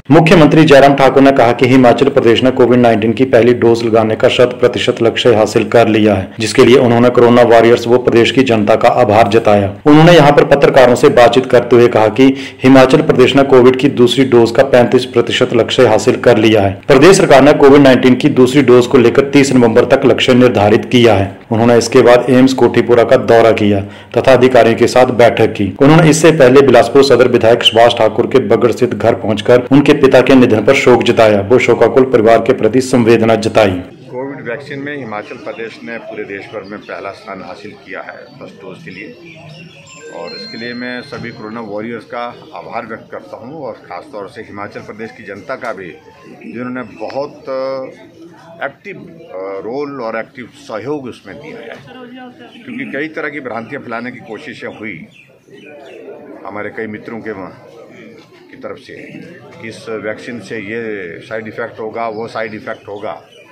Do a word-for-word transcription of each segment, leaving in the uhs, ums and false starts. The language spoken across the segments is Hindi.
मुख्यमंत्री जयराम ठाकुर ने कहा कि हिमाचल प्रदेश ने कोविड उन्नीस की पहली डोज लगाने का शत प्रतिशत लक्ष्य हासिल कर लिया है, जिसके लिए उन्होंने कोरोना वॉरियर्स व प्रदेश की जनता का आभार जताया। उन्होंने यहां पर पत्रकारों से बातचीत करते हुए कहा कि हिमाचल प्रदेश ने कोविड की दूसरी डोज का पैंतीस प्रतिशत लक्ष्य हासिल कर लिया है। प्रदेश सरकार ने कोविड उन्नीस की दूसरी डोज को लेकर तीस नवम्बर तक लक्ष्य निर्धारित किया है। उन्होंने इसके बाद एम्स कोठीपुरा का दौरा किया तथा अधिकारियों के साथ बैठक की। उन्होंने इससे पहले बिलासपुर सदर विधायक सुभाष ठाकुर के बगड़ स्थित घर पहुंचकर उनके पिता के निधन पर शोक जताया। वो शोकाकुल परिवार के प्रति संवेदना जताई। कोविड वैक्सीन में हिमाचल प्रदेश ने पूरे देश भर में पहला स्थान हासिल किया है फर्स्ट डोज के लिए, और इसके लिए मैं सभी कोरोना वॉरियर्स का आभार व्यक्त करता हूं, और ख़ासतौर से हिमाचल प्रदेश की जनता का भी, जिन्होंने बहुत एक्टिव रोल और एक्टिव सहयोग उसमें दिया है। क्योंकि कई तरह की भ्रांतियां फैलाने की कोशिशें हुई हमारे कई मित्रों के की तरफ से कि इस वैक्सीन से ये साइड इफ़ेक्ट होगा, वो साइड इफ़ेक्ट होगा।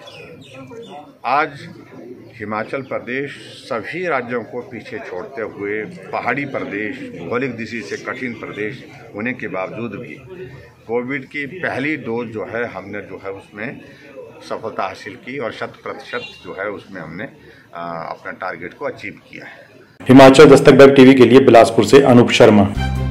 आज हिमाचल प्रदेश सभी राज्यों को पीछे छोड़ते हुए पहाड़ी प्रदेश, भौगोलिक दृष्टि से कठिन प्रदेश होने के बावजूद भी कोविड की पहली डोज जो है हमने जो है उसमें सफलता हासिल की, और शत प्रतिशत जो है उसमें हमने आ, अपना टारगेट को अचीव किया है। हिमाचल दस्तक वेब टीवी के लिए बिलासपुर से अनूप शर्मा।